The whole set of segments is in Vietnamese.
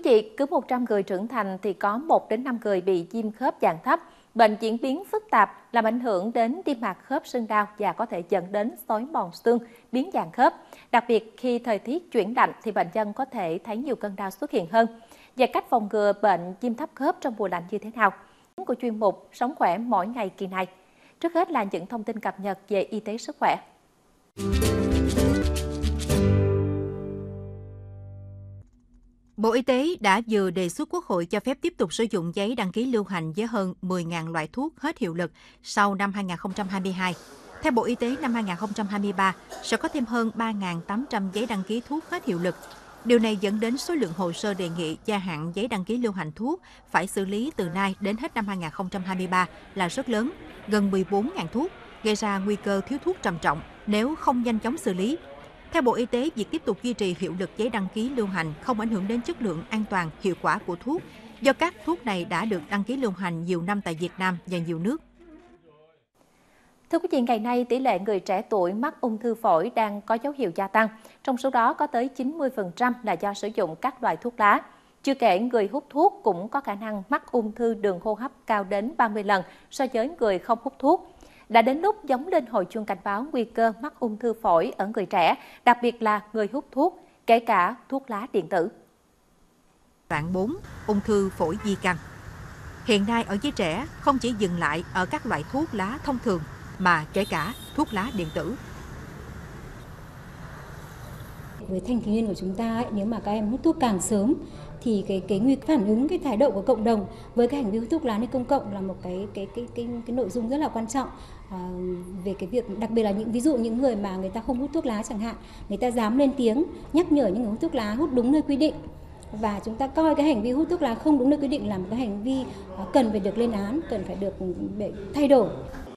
quý vị, cứ 100 người trưởng thành thì có 1 đến 5 người bị viêm khớp dạng thấp. Bệnh diễn biến phức tạp làm ảnh hưởng đến niêm mạc khớp sưng đau và có thể dẫn đến xói mòn xương, biến dạng khớp. Đặc biệt khi thời tiết chuyển lạnh thì bệnh nhân có thể thấy nhiều cơn đau xuất hiện hơn. Và cách phòng ngừa bệnh viêm thấp khớp trong mùa lạnh như thế nào? Của chuyên mục Sống khỏe mỗi ngày kỳ này. Trước hết là những thông tin cập nhật về y tế sức khỏe. Bộ Y tế đã vừa đề xuất Quốc hội cho phép tiếp tục sử dụng giấy đăng ký lưu hành với hơn 10.000 loại thuốc hết hiệu lực sau năm 2022. Theo Bộ Y tế, năm 2023 sẽ có thêm hơn 3.800 giấy đăng ký thuốc hết hiệu lực. Điều này dẫn đến số lượng hồ sơ đề nghị gia hạn giấy đăng ký lưu hành thuốc phải xử lý từ nay đến hết năm 2023 là rất lớn, gần 14.000 thuốc, gây ra nguy cơ thiếu thuốc trầm trọng nếu không nhanh chóng xử lý. Theo Bộ Y tế, việc tiếp tục duy trì hiệu lực giấy đăng ký lưu hành không ảnh hưởng đến chất lượng, an toàn, hiệu quả của thuốc, do các thuốc này đã được đăng ký lưu hành nhiều năm tại Việt Nam và nhiều nước. Thưa quý vị, ngày nay tỷ lệ người trẻ tuổi mắc ung thư phổi đang có dấu hiệu gia tăng, trong số đó có tới 90% là do sử dụng các loại thuốc lá. Chưa kể, người hút thuốc cũng có khả năng mắc ung thư đường hô hấp cao đến 30 lần so với người không hút thuốc. Đã đến lúc gióng lên hồi chuông cảnh báo nguy cơ mắc ung thư phổi ở người trẻ, đặc biệt là người hút thuốc, kể cả thuốc lá điện tử. Đoạn 4. Ung thư phổi di căn. Hiện nay ở giới trẻ không chỉ dừng lại ở các loại thuốc lá thông thường, mà kể cả thuốc lá điện tử. Với thanh thiếu niên của chúng ta ấy, nếu mà các em hút thuốc càng sớm thì cái nguy phản ứng, cái thái độ của cộng đồng với cái hành vi hút thuốc lá nơi công cộng là một cái nội dung rất là quan trọng về cái việc, đặc biệt là ví dụ những người mà người ta không hút thuốc lá chẳng hạn, người ta dám lên tiếng nhắc nhở những người hút thuốc lá hút đúng nơi quy định, và chúng ta coi cái hành vi hút thuốc lá không đúng nơi quy định là một cái hành vi cần phải được lên án, cần phải được thay đổi.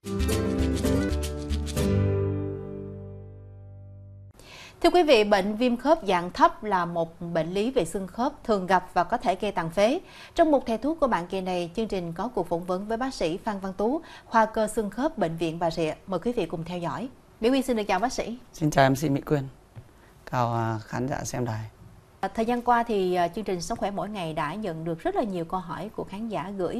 Thưa quý vị, bệnh viêm khớp dạng thấp là một bệnh lý về xương khớp thường gặp và có thể gây tàn phế. Trong một thẻ thuốc của bạn kỳ này, chương trình có cuộc phỏng vấn với bác sĩ Phan Văn Tú, khoa cơ xương khớp Bệnh viện Bà Rịa. Mời quý vị cùng theo dõi. Mỹ Quyên xin được chào bác sĩ. Xin chào MC Mỹ Quyên, chào khán giả xem đài. Thời gian qua thì chương trình Sống khỏe mỗi ngày đã nhận được rất là nhiều câu hỏi của khán giả gửi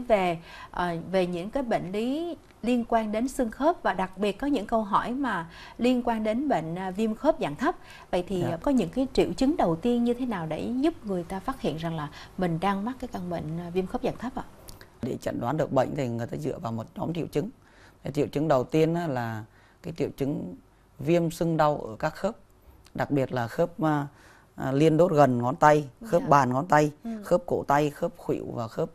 về những cái bệnh lý liên quan đến xương khớp, và đặc biệt có những câu hỏi mà liên quan đến bệnh viêm khớp dạng thấp. Vậy thì có những cái triệu chứng đầu tiên như thế nào để giúp người ta phát hiện rằng là mình đang mắc cái căn bệnh viêm khớp dạng thấp ạ? Để chẩn đoán được bệnh thì người ta dựa vào một nhóm triệu chứng. Triệu chứng đầu tiên là cái triệu chứng viêm sưng đau ở các khớp, đặc biệt là khớp liên đốt gần ngón tay, khớp bàn ngón tay, khớp cổ tay, khớp khuỷu và khớp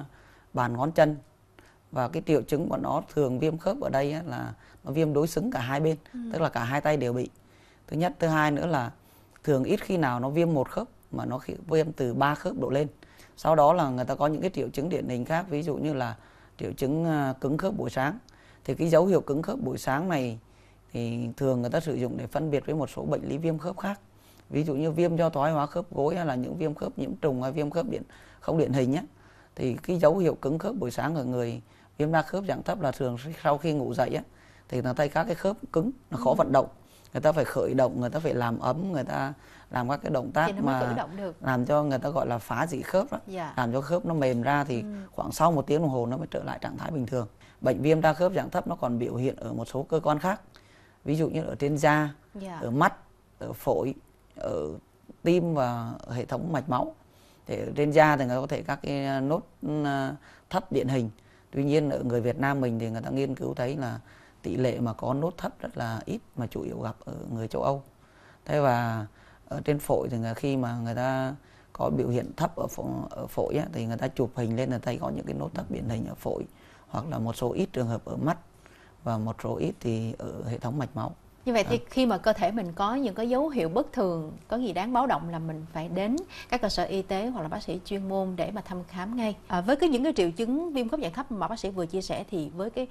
bàn ngón chân. Và cái triệu chứng của nó thường viêm khớp ở đây là nó viêm đối xứng cả hai bên, tức là cả hai tay đều bị. Thứ nhất, thứ hai nữa là thường ít khi nào nó viêm một khớp, mà nó viêm từ 3 khớp đổ lên. Sau đó là người ta có những cái triệu chứng điển hình khác, ví dụ như là triệu chứng cứng khớp buổi sáng. Thì cái dấu hiệu cứng khớp buổi sáng này thì thường người ta sử dụng để phân biệt với một số bệnh lý viêm khớp khác. Ví dụ như viêm do thoái hóa khớp gối, hay là những viêm khớp nhiễm trùng, hay viêm khớp không điển hình ấy. Thì cái dấu hiệu cứng khớp buổi sáng ở người viêm đa khớp dạng thấp là thường sau khi ngủ dậy ấy, thì người ta thấy các cái khớp cứng, nó khó vận động. Người ta phải khởi động, người ta phải làm ấm, người ta làm các cái động tác mà làm cho người ta gọi là phá dị khớp đó. Làm cho khớp nó mềm ra thì khoảng sau 1 tiếng đồng hồ nó mới trở lại trạng thái bình thường. Bệnh viêm đa khớp dạng thấp nó còn biểu hiện ở một số cơ quan khác, ví dụ như ở trên da, ở mắt, ở phổi, ở tim và ở hệ thống mạch máu. Thì ở trên da thì người ta có thể các cái nốt thấp điển hình. Tuy nhiên ở người Việt Nam mình thì người ta nghiên cứu thấy là tỷ lệ mà có nốt thấp rất là ít, mà chủ yếu gặp ở người châu Âu. Thế và ở trên phổi thì khi mà người ta có biểu hiện thấp ở phổi ấy, thì người ta chụp hình lên là thấy có những cái nốt thấp điển hình ở phổi, hoặc là một số ít trường hợp ở mắt và một số ít thì ở hệ thống mạch máu. Như vậy thì khi mà cơ thể mình có những cái dấu hiệu bất thường, có gì đáng báo động là mình phải đến các cơ sở y tế hoặc là bác sĩ chuyên môn để mà thăm khám ngay. Với những cái triệu chứng viêm khớp dạng thấp mà bác sĩ vừa chia sẻ thì với cái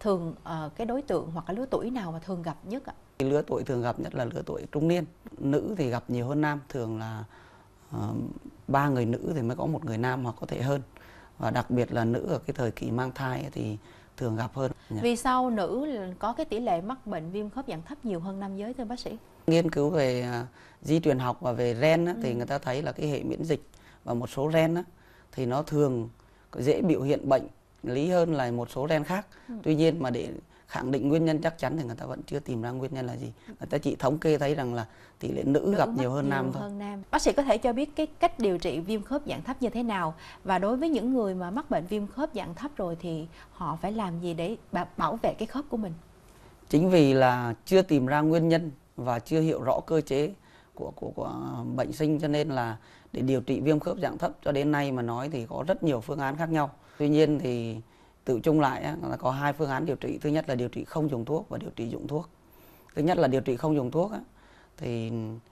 cái đối tượng hoặc cái lứa tuổi nào mà thường gặp nhất ạ? Lứa tuổi thường gặp nhất là lứa tuổi trung niên. Nữ thì gặp nhiều hơn nam, thường là 3 người nữ thì mới có 1 người nam, hoặc có thể hơn. Và đặc biệt là nữ ở cái thời kỳ mang thai thì thường gặp hơn. Vì sao nữ có cái tỷ lệ mắc bệnh viêm khớp dạng thấp nhiều hơn nam giới thưa bác sĩ? Nghiên cứu về di truyền học và về gen thì người ta thấy là cái hệ miễn dịch và một số gen á, thì nó thường dễ biểu hiện bệnh lý hơn là một số gen khác. Tuy nhiên mà để khẳng định nguyên nhân chắc chắn thì người ta vẫn chưa tìm ra nguyên nhân là gì. Người ta chỉ thống kê thấy rằng là tỷ lệ nữ gặp nhiều hơn nam thôi. Bác sĩ có thể cho biết cái cách điều trị viêm khớp dạng thấp như thế nào, và đối với những người mà mắc bệnh viêm khớp dạng thấp rồi thì họ phải làm gì để bảo vệ cái khớp của mình? Chính vì là chưa tìm ra nguyên nhân và chưa hiểu rõ cơ chế của bệnh sinh, cho nên là để điều trị viêm khớp dạng thấp cho đến nay mà nói thì có rất nhiều phương án khác nhau. Tuy nhiên thì tự chung lại là có 2 phương án điều trị. Thứ nhất là điều trị không dùng thuốc và điều trị dùng thuốc. Thứ nhất là điều trị không dùng thuốc thì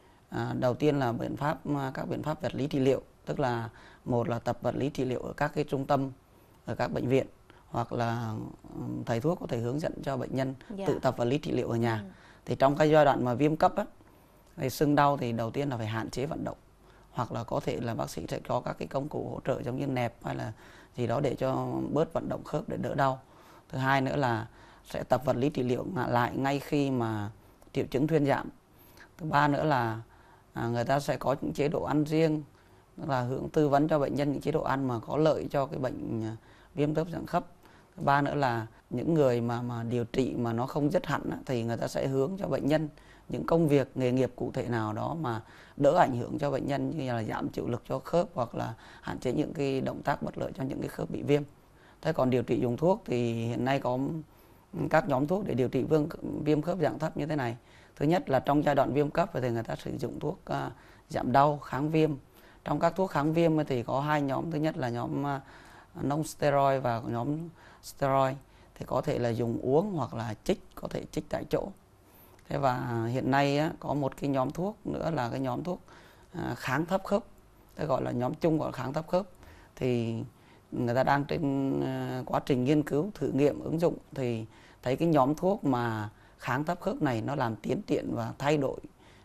đầu tiên là các biện pháp vật lý trị liệu, tức là một là tập vật lý trị liệu ở các cái trung tâm, ở các bệnh viện, hoặc là thầy thuốc có thể hướng dẫn cho bệnh nhân tự tập vật lý trị liệu ở nhà. Thì trong cái giai đoạn mà viêm cấp thì sưng đau thì đầu tiên là phải hạn chế vận động, hoặc là có thể là bác sĩ sẽ có các cái công cụ hỗ trợ giống như nẹp hay là gì đó để cho bớt vận động khớp để đỡ đau. Thứ hai nữa là sẽ tập vật lý trị liệu lại ngay khi mà triệu chứng thuyên giảm. Thứ ba nữa là người ta sẽ có những chế độ ăn riêng, là tư vấn cho bệnh nhân những chế độ ăn mà có lợi cho cái bệnh viêm khớp dạng thấp. Thứ ba nữa là những người mà điều trị mà nó không dứt hẳn thì người ta sẽ hướng cho bệnh nhân những công việc nghề nghiệp cụ thể nào đó mà đỡ ảnh hưởng cho bệnh nhân, như là giảm chịu lực cho khớp hoặc là hạn chế những cái động tác bất lợi cho những cái khớp bị viêm. Thế còn điều trị dùng thuốc thì hiện nay có các nhóm thuốc để điều trị viêm khớp dạng thấp như thế này. Thứ nhất là trong giai đoạn viêm cấp thì người ta sử dụng thuốc giảm đau, kháng viêm. Trong các thuốc kháng viêm thì có 2 nhóm. Thứ nhất là nhóm non-steroid và nhóm steroid, thì có thể là dùng uống hoặc là có thể trích tại chỗ. Thế và hiện nay có một cái nhóm thuốc nữa là cái nhóm thuốc kháng thấp khớp, thế gọi là nhóm chung gọi là kháng thấp khớp. Thì người ta đang trên quá trình nghiên cứu thử nghiệm ứng dụng thì thấy cái nhóm thuốc mà kháng thấp khớp này nó làm tiến triển và thay đổi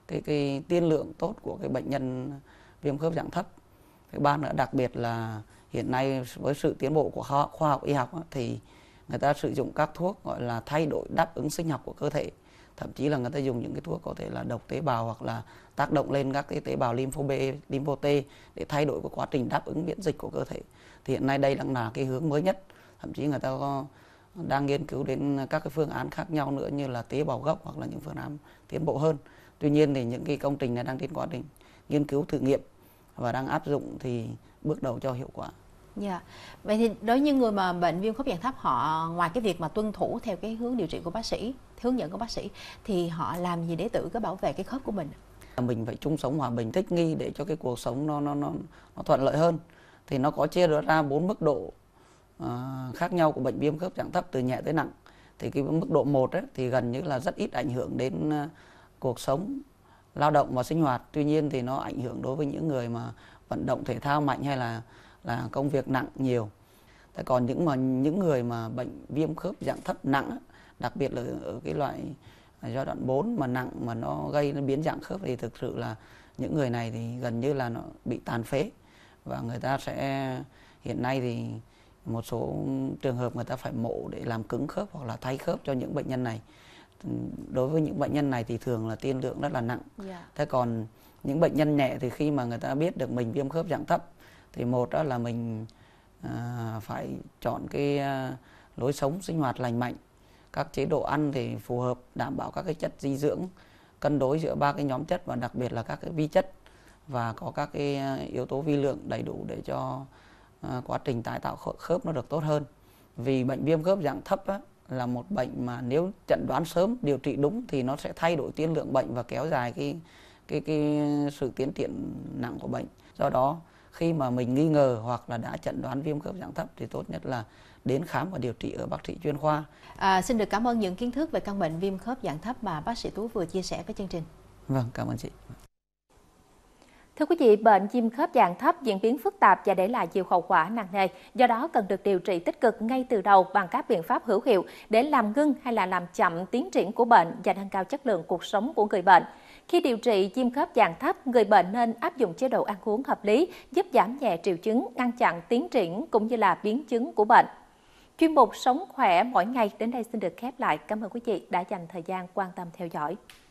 cái tiên lượng tốt của cái bệnh nhân viêm khớp dạng thấp. Thứ ba nữa, đặc biệt là hiện nay với sự tiến bộ của khoa học y học thì người ta sử dụng các thuốc gọi là thay đổi đáp ứng sinh học của cơ thể. Thậm chí là người ta dùng những cái thuốc có thể là độc tế bào hoặc là tác động lên các cái tế bào lympho B, lympho T để thay đổi cái quá trình đáp ứng miễn dịch của cơ thể. Thì hiện nay đây đang là cái hướng mới nhất. Thậm chí người ta đang nghiên cứu đến các cái phương án khác nhau nữa, như là tế bào gốc hoặc là những phương án tiến bộ hơn. Tuy nhiên thì những cái công trình này đang trên quá trình nghiên cứu thử nghiệm và đang áp dụng thì bước đầu cho hiệu quả. Vậy thì đối với người mà bệnh viêm khớp dạng thấp, họ ngoài cái việc mà tuân thủ theo cái hướng điều trị của bác sĩ, hướng dẫn của bác sĩ, thì họ làm gì để tự có bảo vệ cái khớp của mình? Mình phải chung sống hòa bình, thích nghi để cho cái cuộc sống nó thuận lợi hơn. Thì nó có chia ra 4 mức độ khác nhau của bệnh viêm khớp dạng thấp từ nhẹ tới nặng. Thì cái mức độ 1 thì gần như là rất ít ảnh hưởng đến cuộc sống, lao động và sinh hoạt. Tuy nhiên thì nó ảnh hưởng đối với những người mà vận động thể thao mạnh hay là công việc nặng nhiều. Thế còn những người mà bệnh viêm khớp dạng thấp nặng, đặc biệt là ở cái loại giai đoạn 4 mà nặng mà nó biến dạng khớp, thì thực sự là những người này thì gần như là nó bị tàn phế, và người ta sẽ hiện nay thì một số trường hợp người ta phải mổ để làm cứng khớp hoặc là thay khớp cho những bệnh nhân này. Đối với những bệnh nhân này thì thường là tiên lượng rất là nặng. Thế còn những bệnh nhân nhẹ thì khi mà người ta biết được mình viêm khớp dạng thấp thì một đó là mình phải chọn cái lối sống sinh hoạt lành mạnh, các chế độ ăn thì phù hợp, đảm bảo các cái chất dinh dưỡng cân đối giữa 3 cái nhóm chất, và đặc biệt là các cái vi chất, và có các cái yếu tố vi lượng đầy đủ để cho quá trình tái tạo khớp nó được tốt hơn. Vì bệnh viêm khớp dạng thấp là một bệnh mà nếu chẩn đoán sớm, điều trị đúng thì nó sẽ thay đổi tiên lượng bệnh và kéo dài cái sự tiến triển nặng của bệnh. Do đó khi mà mình nghi ngờ hoặc là đã chẩn đoán viêm khớp dạng thấp thì tốt nhất là đến khám và điều trị ở bác sĩ chuyên khoa. Xin được cảm ơn những kiến thức về căn bệnh viêm khớp dạng thấp mà bác sĩ Tú vừa chia sẻ với chương trình. Vâng, cảm ơn chị. Thưa quý vị, bệnh viêm khớp dạng thấp diễn biến phức tạp và để lại nhiều hậu quả nặng nề. Do đó cần được điều trị tích cực ngay từ đầu bằng các biện pháp hữu hiệu để làm ngưng hay là làm chậm tiến triển của bệnh và nâng cao chất lượng cuộc sống của người bệnh. Khi điều trị viêm khớp dạng thấp, người bệnh nên áp dụng chế độ ăn uống hợp lý, giúp giảm nhẹ triệu chứng, ngăn chặn tiến triển cũng như là biến chứng của bệnh. Chuyên mục Sống khỏe mỗi ngày đến đây xin được khép lại. Cảm ơn quý vị đã dành thời gian quan tâm theo dõi.